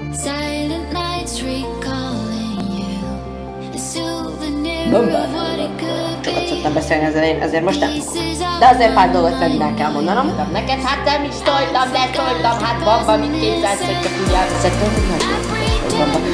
Silent nights recalling you. A souvenir of what it could be. Sokat szoktam beszélni az elején, ezért most nem fogok. De azért pár dolgot megint el kell mondanom. Neked hát nem is szóltam, de szóltam, hát Bamba, mit képzelsz, hogy csak úgy elveszettem, hogy nagyon.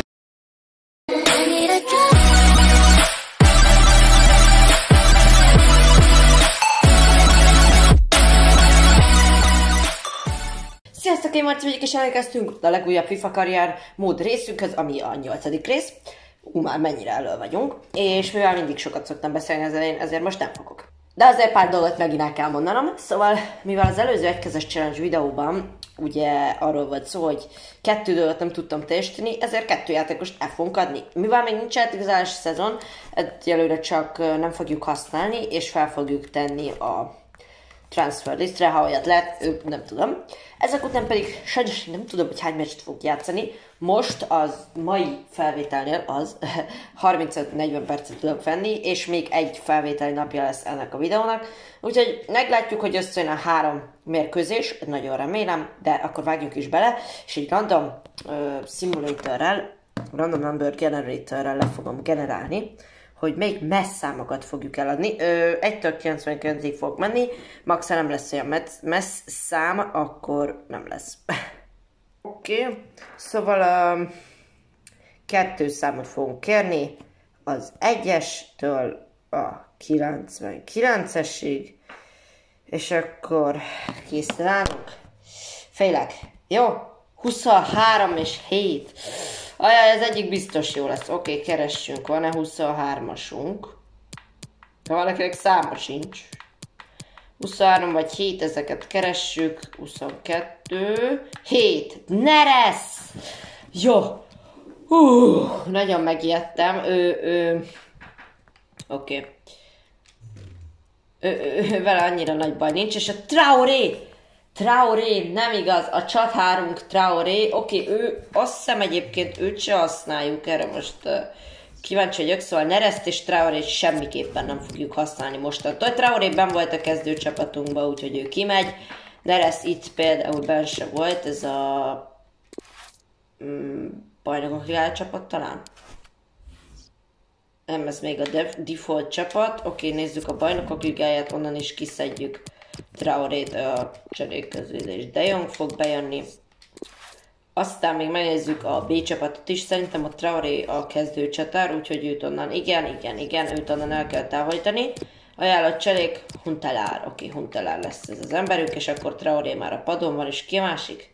Sziasztok, én Marci vagyok, és elkezdtünk a legújabb FIFA karrier mód részünkhöz, ami a 8. rész. Már mennyire elő vagyunk, és mivel mindig sokat szoktam beszélni az elején, ezért most nem fogok. De azért pár dolgot megint el kell mondanom. Szóval, mivel az előző egykezes challenge videóban ugye arról volt szó, hogy 2 dolgot nem tudtam teljesíteni, ezért 2 játékost el fogunk adni. Mivel még nincs játékozási szezon, egyelőre csak nem fogjuk használni, és fel fogjuk tenni a transfer listre, ha olyat lehet, nem tudom. Ezek után pedig sajnos nem tudom, hogy hány meccset fog játszani. Most az mai felvételnél az 35-40 percet tudok venni, és még egy felvételi napja lesz ennek a videónak. Úgyhogy meglátjuk, hogy összejön a 3 mérkőzés, nagyon remélem, de akkor vágjunk is bele, és egy random simulatorrel, random number generatorrel le fogom generálni, hogy még messz számokat fogjuk eladni. 1-től 99-ig fog menni, max nem lesz olyan messz szám, akkor nem lesz. Oké, szóval 2 számot fogunk kérni, az 1-estől a 99-esig, és akkor készen állunk. Félek, jó? 23 és 7. Ajaj, ez egyik biztos jó lesz. Oké, keressünk. Van-e 23-asunk? Valakinek száma sincs. 23 vagy 7, ezeket keressük. 22. 7. Neres! Jó. Nagyon megijedtem. Oké. Vele annyira nagy baj nincs. És a Traoré, nem igaz, a chat 3 Traoré, oké, ő, azt hiszem egyébként őt se használjuk, erre most kíváncsi vagyok, szóval Nereszt és Traorét semmiképpen nem fogjuk használni mostantól. Traoré benn volt a kezdőcsapatunkban, úgyhogy ő kimegy. Nereszt itt például benn se volt, ez a bajnokok ligája csapat talán? Nem, ez még a default csapat. Oké, nézzük a bajnokok ligáját, onnan is kiszedjük Traorét a cserék közül, és De Jong fog bejönni. Aztán még megnézzük a B csapatot is, szerintem a Traoré a kezdő csatár, úgyhogy őt onnan, igen, őt onnan el kell távolítani. Ajánlott cserék, Huntelaar, oké, Huntelaar lesz ez az emberük, és akkor Traoré már a padon van, és ki másik?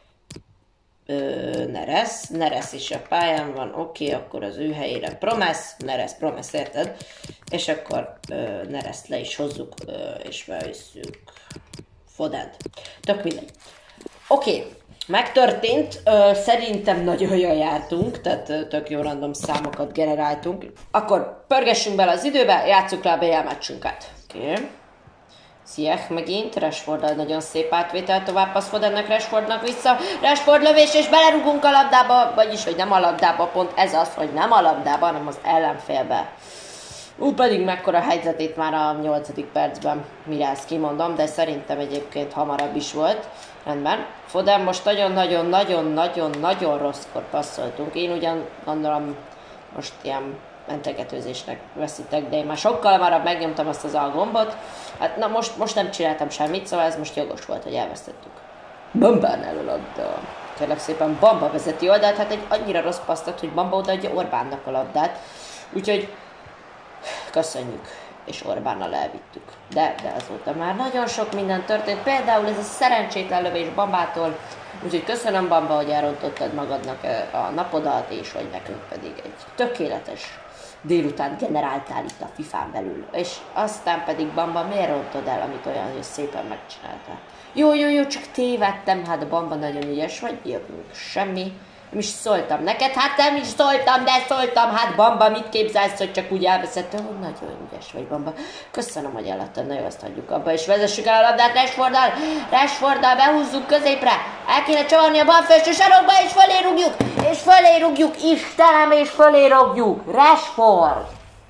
Neres is a pályán van, oké, akkor az ő helyére Promes, érted? És akkor Nereszt le is hozzuk, és felvisszük Fodent. Tök mindegy. Oké, megtörtént, szerintem nagyon jól jártunk, tehát tök jó random számokat generáltunk. Akkor pörgessünk bele az időbe, játsszuk le a BL meccsünket. Oké. Ziyech megint, Rashforddal nagyon szép átvétel, tovább passz Fodennek, Rashfordnak vissza, Rashford lövés, és belerugunk a labdába, vagyis, hogy nem a labdába, pont ez az, hogy nem a labdába, hanem az ellenfélbe. Pedig mekkora helyzetét már a 8. percben, mire ezt kimondom, de szerintem egyébként hamarabb is volt. Rendben. Foden most nagyon rosszkor passzoltunk. Én ugyan gondolom most ilyen mentegetőzésnek veszitek, de én már sokkal hamarabb megnyomtam azt az algombot. Hát na most nem csináltam semmit, szóval ez most jogos volt, hogy elvesztettük. Bambánál a labda. Kérlek szépen, Bamba vezeti oldalt, hát egy annyira rossz passzat, hogy Bamba odaadja Orbánnak a labdát. Úgyhogy köszönjük, és Orbánnal elvittük. De azóta már nagyon sok minden történt, például ez a szerencsétlen lövés Bambától, úgyhogy köszönöm Bamba, hogy elrontottad magadnak a napodat, és hogy nekünk pedig egy tökéletes délután generáltál itt a FIFA-n belül. És aztán pedig Bamba, miért rontod el, amit olyan szépen megcsináltál? Jó, csak tévedtem, hát Bamba nagyon ügyes vagy, jövünk, semmi. Nem is szóltam neked, hát nem is szóltam, de szóltam, hát Bamba, mit képzelsz, hogy csak úgy elveszettem, hogy nagyon ügyes vagy, Bamba. Köszönöm, hogy eladtad, na jó, azt hagyjuk abba, és vezessük el a labdát Rashforddal behúzzuk középre, el kéne csavarni a bal felső sarokba, és fölé rúgjuk, Istenem, és fölé rúgjuk, Rashford.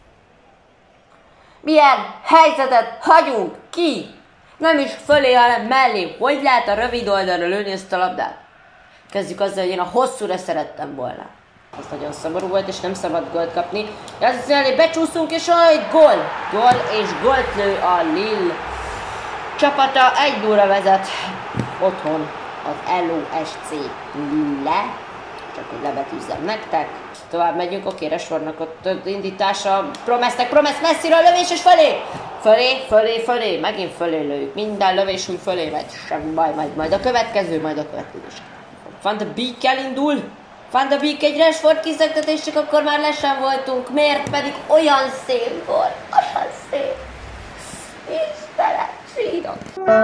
Milyen helyzetet hagyunk ki? Nem is fölé, hanem mellé. Hogy lehet a rövid oldalra lőni ezt a labdát? Kezdjük azzal, hogy én a hosszúra szerettem volna. Az nagyon szomorú volt, és nem szabad gólt kapni. Ez azt jelenti, hogy becsúszunk, és egy gól! Gól, és gólt lő a Lille csapata. 1-0-ra vezet otthon az LOSC Lille. Csak hogy lebetűzzem nektek. Tovább megyünk, oké, Rashfordnak ott indítása. Promes messziről lövés, és fölé. Megint fölé lőjük. Minden lövésünk fölé megy. Semmi baj, majd a következő. Van de Beek elindul. Van de Beek egy Rashford kiszöktetés, csak akkor már le sem voltunk. Miért pedig olyan szép volt? Olyan szép. Istenem, sírok.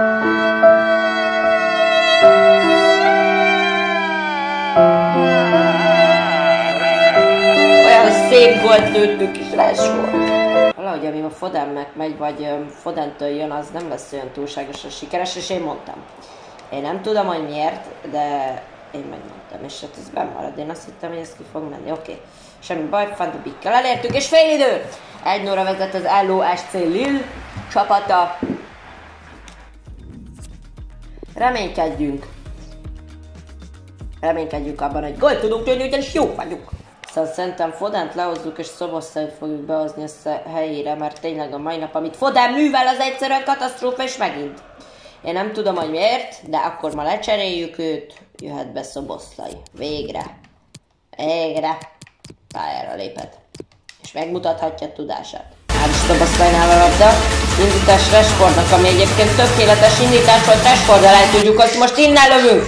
Olyan szép gólt lőttük is Rashford. Valahogy ami a Fodennek megy, vagy Fodentől jön, az nem lesz olyan túlságosan sikeres, és én mondtam. Én nem tudom, hogy miért, de én megmondtam, és hát ez bemarad. Én azt hittem, hogy ez ki fog menni. Oké. Semmi baj, Van de Beekkel elértük, és félidő! 1-0-ra vezet az LOSC Lille csapata. Reménykedjünk abban, hogy gólt tudunk lőni, ugyanis jók vagyunk. Szóval szerintem Fodent lehozzuk, és Szoboszlait fogjuk behozni össze helyére, mert tényleg a mai nap, amit Foden művel, az egyszerűen katasztrófa, és megint. Én nem tudom, hogy miért, de akkor ma lecseréljük őt, jöhet be Szoboszlai. Végre. Pályára léphet. És megmutathatja tudását. Hát is Szoboszlainál a labda. Indítás Rashfordnak, ami egyébként tökéletes indítás volt. Rashforddal el tudjuk, hogy most innen lövünk.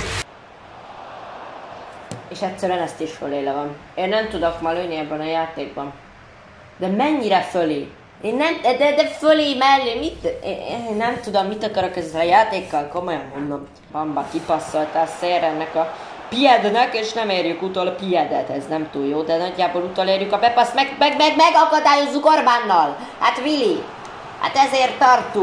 És egyszerűen ezt is föléle van. Én nem tudok ma lőni ebben a játékban. De mennyire fölé? Én nem, de fölé mellé, én nem tudom, mit akarok ezzel a játékkal, komolyan mondom. Bamba kipasszolta a szélre ennek a Piednek, és nem érjük utol a Piedet, ez nem túl jó, de nagyjából utolérjük a bepaszt, megakadályozzuk Orbánnal. Hát Willi, hát ezért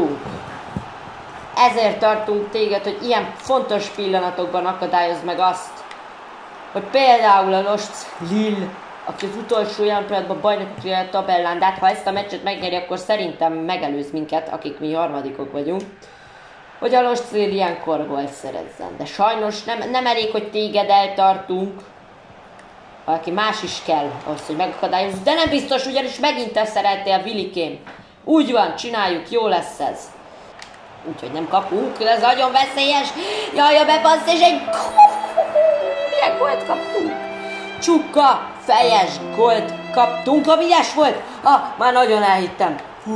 tartunk téged, hogy ilyen fontos pillanatokban akadályozd meg azt, hogy például a LOSC Lille, aki az utolsó olyan pillanatban bajnoki a tabellán, de hát ha ezt a meccset megnyeri, akkor szerintem megelőz minket, akik mi harmadikok vagyunk, hogy a LOSC Lille ilyenkor gólt szerezzen. De sajnos nem elég, hogy téged eltartunk, valaki más is kell ahhoz, hogy megakadályozzuk, de nem biztos, ugyanis megint te szereltél, Willikém. Úgy van, csináljuk, jó lesz ez. Úgyhogy nem kapunk, de ez nagyon veszélyes. Jaj, a bepassz, és egy... Milyen gólt kaptunk? Csukka, fejes gólt kaptunk, ami ügyes volt. Már nagyon elhittem.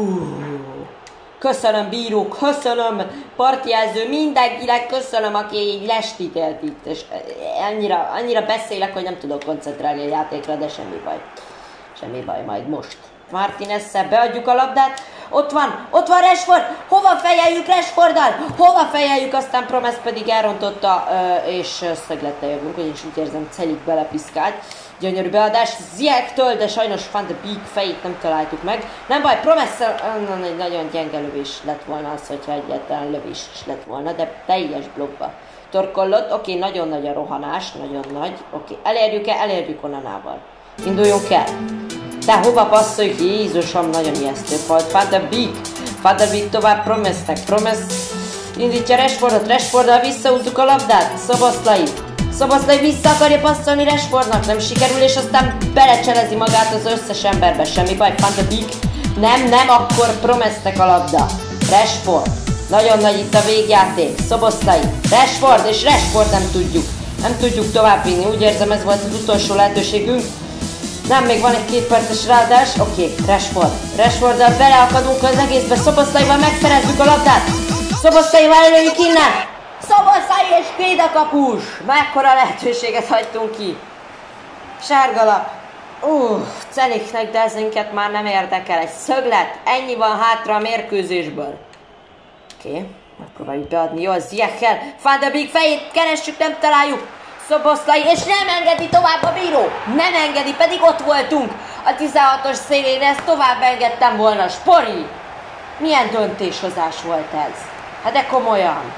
Köszönöm bírók, köszönöm partjelző, mindenkinek köszönöm, aki így lestítélt itt. És annyira beszélek, hogy nem tudok koncentrálni a játékra, de semmi baj, majd most. Martinez-szel beadjuk a labdát, ott van Rashford, hova fejeljük Rashforddal, aztán Promes pedig elrontotta, és szöglettel jövünk, ugyanis úgy érzem, Celik belepiszkált. Gyönyörű beadás Ziyech-től, de sajnos Van de Beek fejét nem találtuk meg. Nem baj, Promesszel egy nagyon gyenge lövés lett volna az, hogyha egyáltalán lövés is lett volna, de teljes blokkba torkollott. Oké, nagyon nagy a rohanás, nagyon nagy. Oké, elérjük Onanával. Induljunk el. De hova passzoljuk? Jézusom, nagyon ijesztő volt. Van de Beek tovább Promesnek. Promes indítja Rashforddal visszahúzzuk a labdát. Szoboszlai vissza akarja passzolni Rashfordnak, nem sikerül, és aztán belecselezi magát az összes emberbe. Semmi baj, Van de Beek. Nem, akkor Promesnek a labda. Rashford. Nagyon nagy itt a végjáték. Szoboszlai. Rashford, és Rashford nem tudjuk továbbvinni. Úgy érzem, ez volt az utolsó lehetőségünk. Nem, még van egy 2 perces ráadás. Oké, Rashforddal beleakadunk az egészbe. Szoboszlaival megszerezzük a labdát. Szoboszlaival előjük innen. Szoboszlai és Kéd a kapus. Mekkora lehetőséget hagytunk ki. Sárgalap. Celiknek, de ez minket már nem érdekel. Egy szöglet. Ennyi van hátra a mérkőzésből. Oké, megpróbáljuk beadni. Jó, Ziyech-kel. Van de Beek fejét keressük, nem találjuk. Szoboszlai, és nem engedi tovább a bíró. Nem engedi, pedig ott voltunk. A 16-os szélén, ezt tovább engedtem volna. Spori! Milyen döntéshozás volt ez? Hát de komolyan.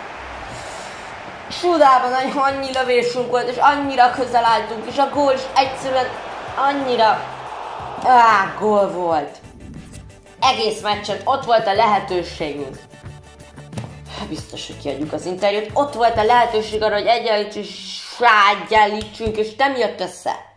Csodában annyi lövésünk volt, és annyira közel álltunk, és a gól is egyszerűen annyira... gól volt. Egész meccsen ott volt a lehetőségünk. Biztos, hogy kiadjuk az interjút. Ott volt a lehetőség arra, hogy egyenlítsük, és egyenlítsünk, és nem jött össze.